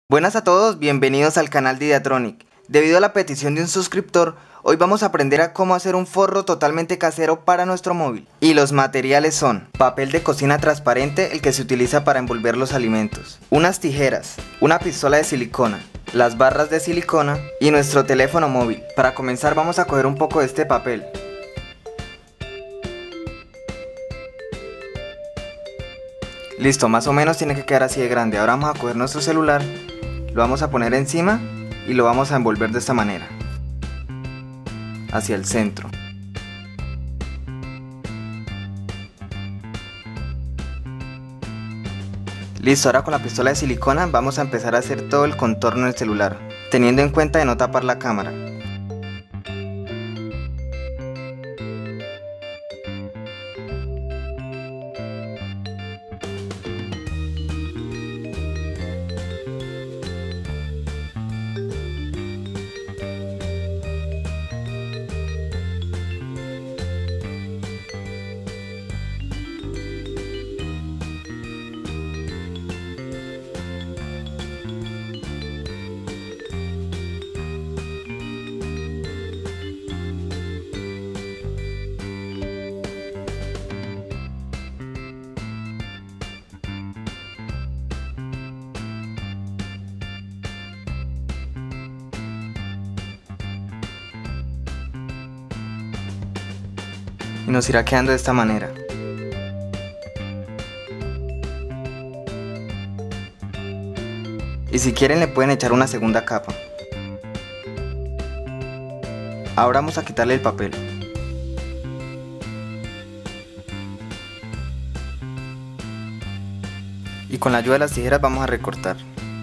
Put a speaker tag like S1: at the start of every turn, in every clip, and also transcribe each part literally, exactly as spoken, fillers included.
S1: Buenas a todos, bienvenidos al canal de Ideatronic. Debido a la petición de un suscriptor, hoy vamos a aprender a cómo hacer un forro totalmente casero para nuestro móvil. Y los materiales son: papel de cocina transparente, el que se utiliza para envolver los alimentos, unas tijeras, una pistola de silicona, las barras de silicona y nuestro teléfono móvil. Para comenzar vamos a coger un poco de este papel. Listo, más o menos tiene que quedar así de grande. Ahora vamos a coger nuestro celular, lo vamos a poner encima y lo vamos a envolver de esta manera, hacia el centro. Listo, ahora con la pistola de silicona vamos a empezar a hacer todo el contorno del celular, teniendo en cuenta de no tapar la cámara. Y nos irá quedando de esta manera. Y si quieren le pueden echar una segunda capa. Ahora vamos a quitarle el papel. Y con la ayuda de las tijeras vamos a recortar.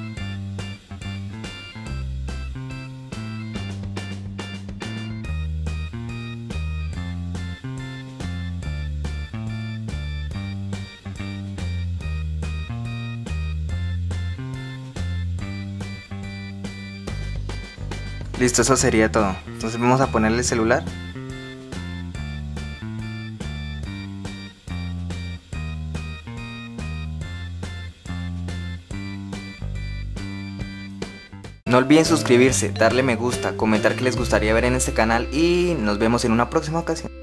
S1: Listo, eso sería todo. Entonces vamos a ponerle el celular. No olviden suscribirse, darle me gusta, comentar qué les gustaría ver en este canal y nos vemos en una próxima ocasión.